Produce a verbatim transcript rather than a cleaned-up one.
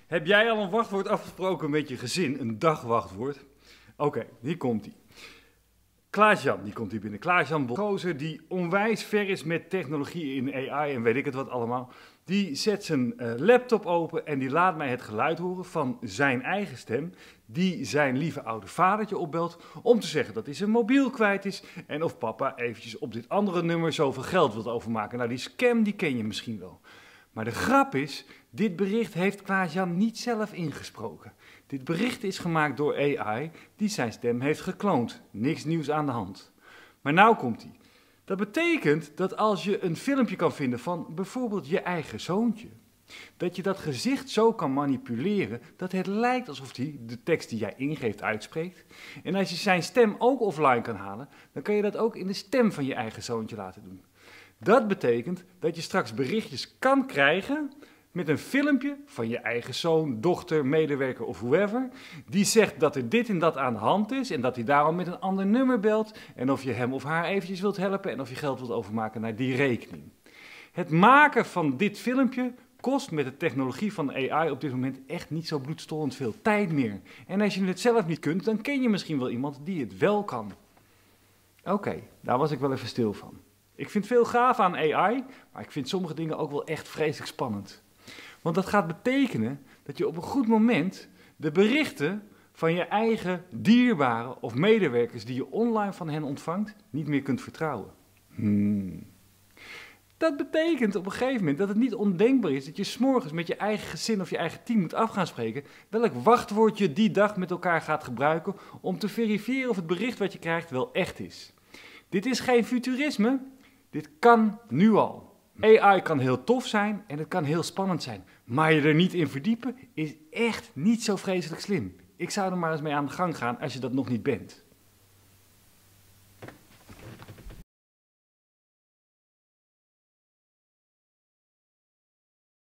Heb jij al een wachtwoord afgesproken met je gezin? Een dagwachtwoord? Oké, okay, hier komt hij. Klaas-Jan, die komt hier binnen. Klaas-Jan Gozer, die onwijs ver is met technologie in A I en weet ik het wat allemaal. Die zet zijn uh, laptop open en die laat mij het geluid horen van zijn eigen stem. Die zijn lieve oude vadertje opbelt om te zeggen dat hij zijn mobiel kwijt is. En of papa eventjes op dit andere nummer zoveel geld wilt overmaken. Nou, die scam die ken je misschien wel. Maar de grap is, dit bericht heeft Klaas-Jan niet zelf ingesproken. Dit bericht is gemaakt door A I die zijn stem heeft gekloond. Niks nieuws aan de hand. Maar nou komt hij. Dat betekent dat als je een filmpje kan vinden van bijvoorbeeld je eigen zoontje, dat je dat gezicht zo kan manipuleren dat het lijkt alsof hij de tekst die jij ingeeft uitspreekt. En als je zijn stem ook offline kan halen, dan kan je dat ook in de stem van je eigen zoontje laten doen. Dat betekent dat je straks berichtjes kan krijgen met een filmpje van je eigen zoon, dochter, medewerker of whoever, die zegt dat er dit en dat aan de hand is en dat hij daarom met een ander nummer belt en of je hem of haar eventjes wilt helpen en of je geld wilt overmaken naar die rekening. Het maken van dit filmpje kost met de technologie van A I op dit moment echt niet zo bloedstollend veel tijd meer. En als je het zelf niet kunt, dan ken je misschien wel iemand die het wel kan. Oké, okay, daar was ik wel even stil van. Ik vind veel gaaf aan A I, maar ik vind sommige dingen ook wel echt vreselijk spannend. Want dat gaat betekenen dat je op een goed moment de berichten van je eigen dierbaren of medewerkers die je online van hen ontvangt, niet meer kunt vertrouwen. Hmm. Dat betekent op een gegeven moment dat het niet ondenkbaar is dat je 's morgens met je eigen gezin of je eigen team moet af gaan spreken welk wachtwoord je die dag met elkaar gaat gebruiken om te verifiëren of het bericht wat je krijgt wel echt is. Dit is geen futurisme, dit kan nu al. A I kan heel tof zijn en het kan heel spannend zijn, maar je er niet in verdiepen is echt niet zo vreselijk slim. Ik zou er maar eens mee aan de gang gaan als je dat nog niet bent.